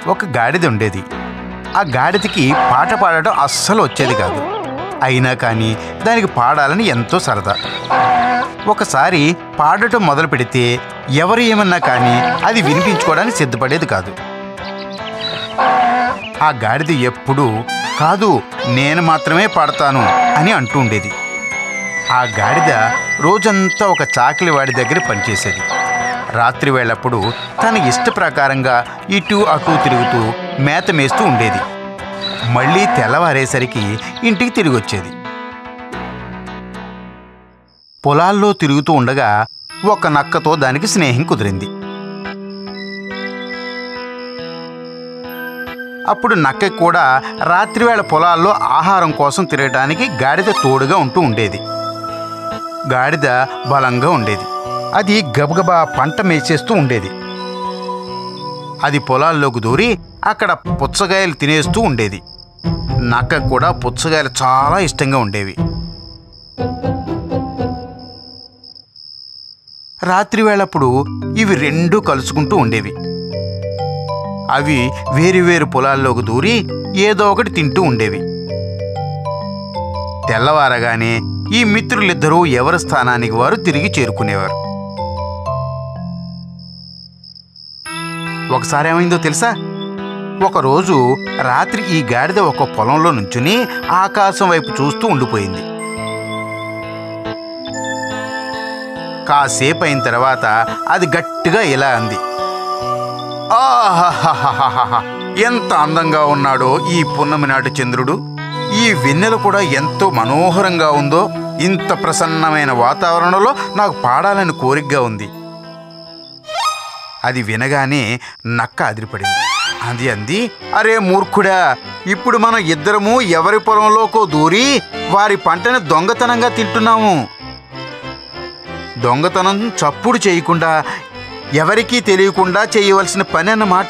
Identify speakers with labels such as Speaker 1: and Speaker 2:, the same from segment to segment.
Speaker 1: ఒక గాడిద ఉండేది. ఆ గాడిదకి పాట పాడటం అస్సలు వచ్చేది కాదు. అయినా కానీ దానికి పాడాలని ఎంతో సరదా. ఒకసారి పాడటం మొదలు పెడితే ఎవరు ఏమన్నా కానీ అది వినిపించుకోవడానికి సిద్ధపడేది కాదు. ఆ గాడిద ఎప్పుడూ కాదు, నేను మాత్రమే పాడతాను అని అంటూ ఉండేది. ఆ గాడిద రోజంతా ఒక చాకలి వాడి దగ్గర పనిచేసేది. రాత్రి వేళప్పుడు తన ఇష్ట ప్రకారంగా ఇటు అటు తిరుగుతూ మేత మేస్తూ ఉండేది. మళ్ళీ తెల్లవారేసరికి ఇంటికి తిరిగి వచ్చేది. పొలాల్లో తిరుగుతూ ఉండగా ఒక నక్కతో దానికి స్నేహం కుదిరింది. అప్పుడు నక్కకి కూడా రాత్రివేళ పొలాల్లో ఆహారం కోసం తిరగటానికి గాడిద తోడుగా ఉంటూ ఉండేది. గాడిద బలంగా ఉండేది. అది గబగబా పంట మేసేస్తూ ఉండేది. అది పొలాల్లోకి దూరి అక్కడ పుచ్చకాయలు తినేస్తూ ఉండేది. నక్క కూడా పుచ్చకాయలు చాలా ఇష్టంగా ఉండేవి. రాత్రివేళప్పుడు ఇవి రెండూ కలుసుకుంటూ ఉండేవి. అవి వేరువేరు పొలాల్లోకి దూరి ఏదో ఒకటి తింటూ ఉండేవి. తెల్లవారగానే ఈ మిత్రులిద్దరూ ఎవరి స్థానానికి వారు తిరిగి చేరుకునేవారు. ఒకసారి ఏమైందో తెలుసా? ఒకరోజు రాత్రి ఈ గాడిద ఒక పొలంలో నుంచుని ఆకాశం వైపు చూస్తూ ఉండిపోయింది. కాసేపు అయిన తర్వాత అది గట్టిగా ఇలా అంది, ఆహాహాహాహా, ఎంత అందంగా ఉన్నాడో ఈ పున్నమి నాటి చంద్రుడు! ఈ వెన్నెల కూడా ఎంతో మనోహరంగా ఉందో! ఇంత ప్రసన్నమైన వాతావరణంలో నాకు పాడాలని కోరికగా ఉంది. అది వినగానే నక్క అదిరిపడింది. అది అంది, అరే మూర్ఖుడా, ఇప్పుడు మనం ఇద్దరము ఎవరి పొలంలోకో దూరి వారి పంటని దొంగతనంగా తింటున్నాము. దొంగతనం చప్పుడు చేయకుండా ఎవరికీ తెలియకుండా చేయవలసిన పని అన్నమాట.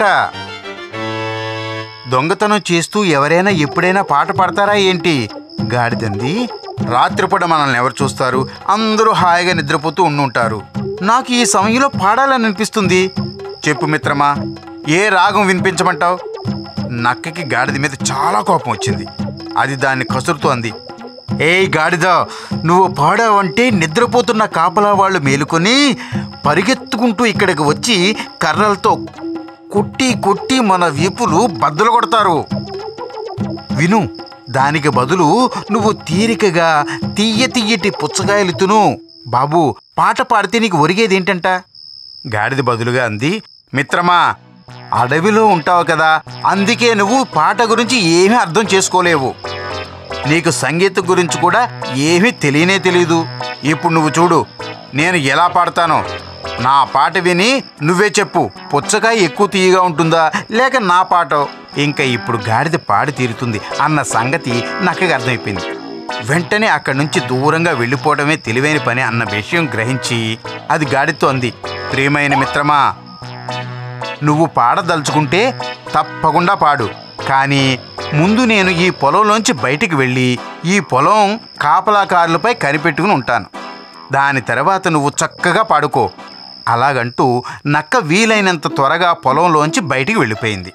Speaker 1: దొంగతనం చేస్తూ ఎవరైనా ఎప్పుడైనా పాట పాడతారా ఏంటి? గాడిదంది, రాత్రిపూట మనల్ని ఎవరు చూస్తారు? అందరూ హాయిగా నిద్రపోతూ ఉండుంటారు. నాకు ఈ సమయంలో పాడాలని అనిపిస్తుంది. చెప్పు మిత్రమా, ఏ రాగం వినిపించమంటావు? నక్కకి గాడిద మీద చాలా కోపం వచ్చింది. అది దాన్ని కసురుతూ అంది, ఏయ్ గాడిద, నువ్వు పాడావంటే నిద్రపోతున్న కాపలా వాళ్ళు మేలుకొని పరిగెత్తుకుంటూ ఇక్కడికి వచ్చి కర్రలతో కొట్టి కొట్టి మన వీపులు బద్దలు కొడతారు. విను, దానికి బదులు నువ్వు తీరికగా తీయటి పుచ్చకాయలు తిను. బాబు, పాట పాడితే నీకు ఒరిగేదేంటంట? గాడిద బదులుగా అంది, మిత్రమా, అడవిలో ఉంటావు కదా, అందుకే నువ్వు పాట గురించి ఏమీ అర్థం చేసుకోలేవు. నీకు సంగీతం గురించి కూడా ఏమీ తెలియదు. ఇప్పుడు నువ్వు చూడు, నేను ఎలా పాడతానో. నా పాట విని నువ్వే చెప్పు, పుచ్చకాయ ఎక్కువ తీయగా ఉంటుందా లేక నా పాటో? ఇంకా ఇప్పుడు గాడిద పాడి తీరుతుంది అన్న సంగతి నక్కకి అర్థమైపోయింది. వెంటనే అక్కడి నుంచి దూరంగా వెళ్ళిపోవడమే తెలివైన పని అన్న విషయం గ్రహించి అది గాడితో అంది, ప్రియమైన మిత్రమా, నువ్వు పాడదలుచుకుంటే తప్పకుండా పాడు. కానీ ముందు నేను ఈ పొలంలోంచి బయటికి వెళ్ళి ఈ పొలం కాపలాకారులపై కనిపెట్టుకుని ఉంటాను. దాని తర్వాత నువ్వు చక్కగా పాడుకో. అలాగంటూ నక్క వీలైనంత త్వరగా పొలంలోంచి బయటికి వెళ్ళిపోయింది.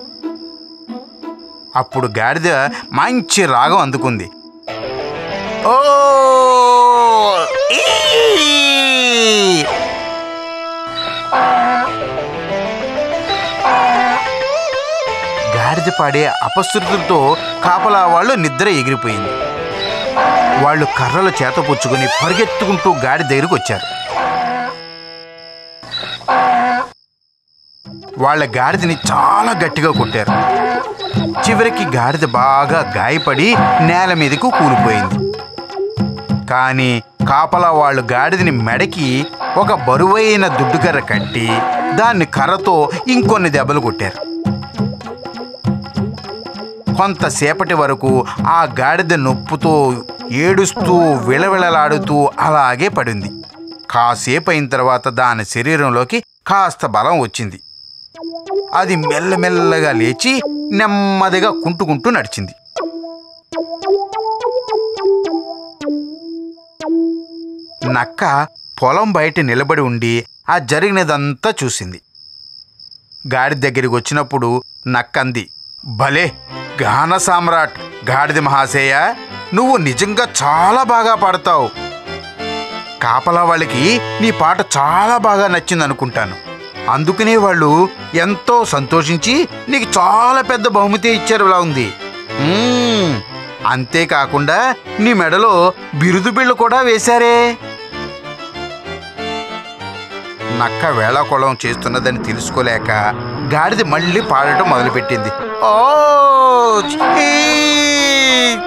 Speaker 1: అప్పుడు గాడిద మంచి రాగం అందుకుంది. ఓ గాడిద పాడే అపశృతులతో కాపలా వాళ్ళు నిద్ర ఎగిరిపోయింది. వాళ్ళు కర్రలు చేతపుచ్చుకుని పరిగెత్తుకుంటూ గాడిద దగ్గరికి వచ్చారు. వాళ్ళ గాడిదని చాలా గట్టిగా కొట్టారు. చివరికి గాడిద బాగా గాయపడి నేల మీదకు కూలిపోయింది. కానీ కాపలా వాళ్ళు గాడిదని మెడకి ఒక బరువైన దుడ్డుకర్ర కట్టి దాన్ని కర్రతో ఇంకొన్ని దెబ్బలు కొట్టారు. కొంతసేపటి వరకు ఆ గాడిద నొప్పుతో ఏడుస్తూ విలవిలలాడుతూ అలాగే పడింది. కాసేపు అయిన తర్వాత దాని శరీరంలోకి కాస్త బలం వచ్చింది. అది మెల్లమెల్లగా లేచి నెమ్మదిగా కుంటుకుంటూ నడిచింది. నక్క పొలం బయట నిలబడి ఉండి ఆ జరిగినదంతా చూసింది. గాడిద దగ్గరికి వచ్చినప్పుడు నక్కంది, భలే గాన సామ్రాట్ గాడిద మహాశయ, నువ్వు నిజంగా చాలా బాగా పాడతావు. కాపలా వాళ్ళకి నీ పాట చాలా బాగా నచ్చిందనుకుంటాను. అందుకనే వాళ్ళు ఎంతో సంతోషించి నీకు చాలా పెద్ద బహుమతి ఇచ్చారులా ఉంది. అంతేకాకుండా నీ మెడలో బిరుదు బిళ్ళ కూడా వేశారే. నక్క వేళాకోళం చేస్తున్నదని తెలుసుకోలేక గాడిద మళ్ళీ పాడటం మొదలుపెట్టింది. ఓ